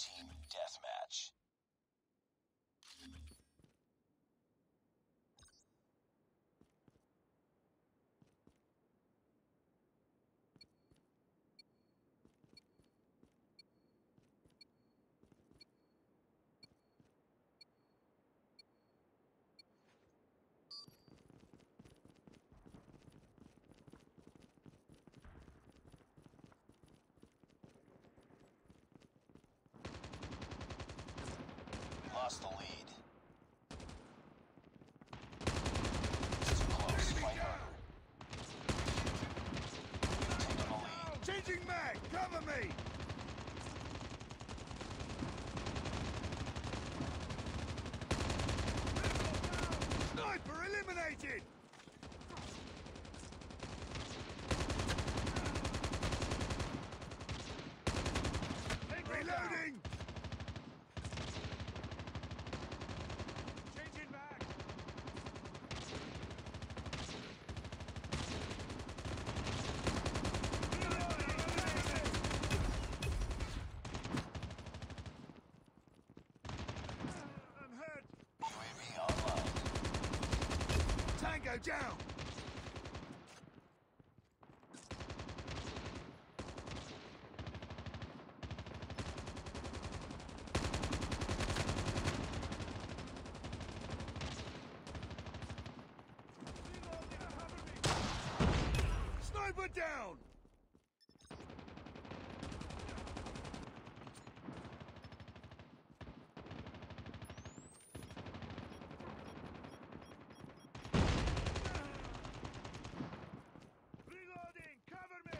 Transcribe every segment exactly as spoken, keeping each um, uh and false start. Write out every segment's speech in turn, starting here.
Team deathmatch. Lost the lead. Too close, fight harder. Taking the lead. Changing mag! Cover me! Sniper eliminated! Reloading! Changing mag! I'm hurt! U A V online. Tango down! Sniper down! Reloading! Cover me!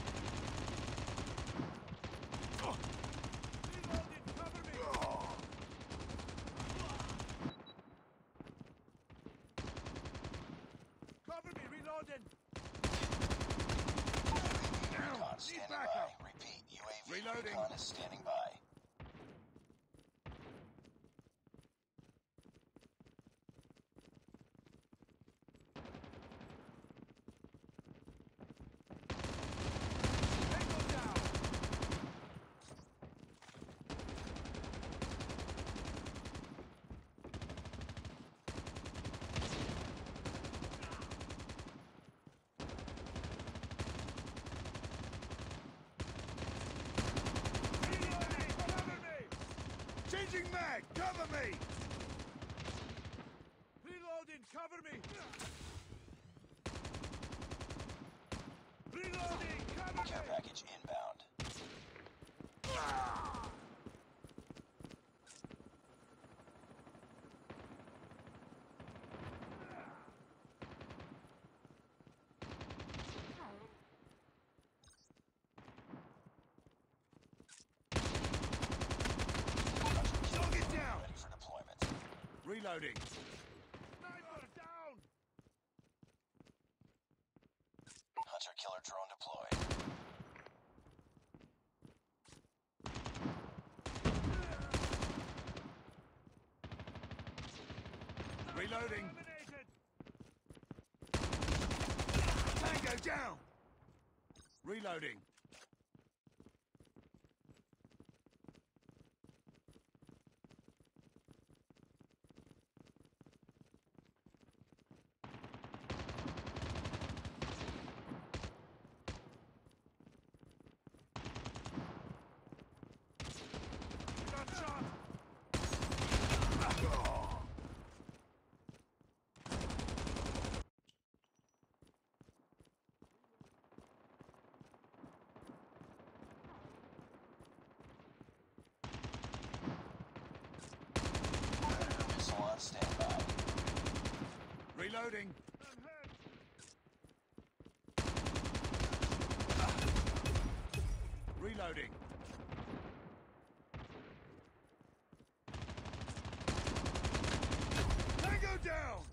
Oh. Reloading! Cover me! Oh. Cover me! Reloading! Recon standing by. Repeat, U A V Reloading. recon is standing by. Tango down! Reloading! Cover me! Changing mag! Cover me! Reloading! Cover me! Reloading! Cover Care me! package inbound. Ah! Target down! Ready for deployment. Reloading. Sniper down! Hunter killer drone deployed. Reloading. Eliminated. Tango down! Reloading. Got shot! Ah! Missile on standby. Reloading. I'm hurt. Reloading. Tango down!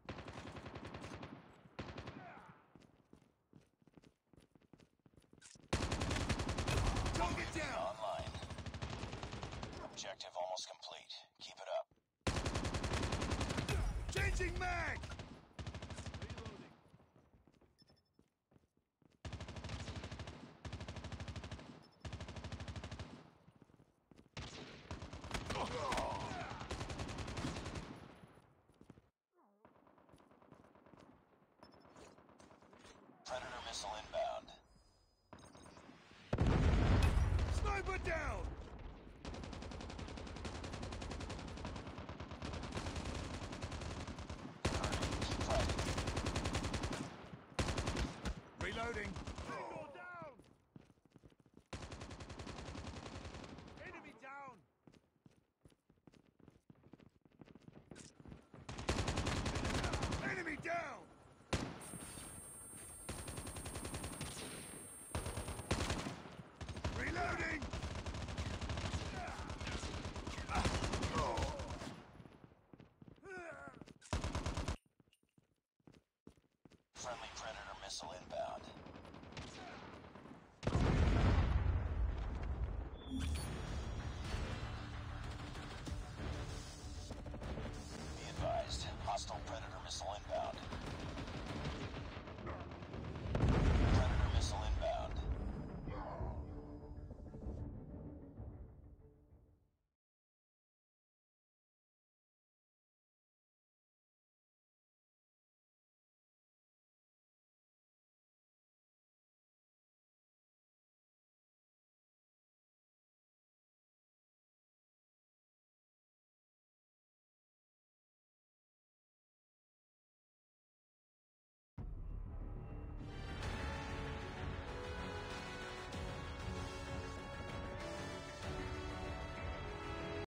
Target down! Online. Objective almost complete. Keep it up. Changing mag! Reloading. Friendly Predator missile inbound.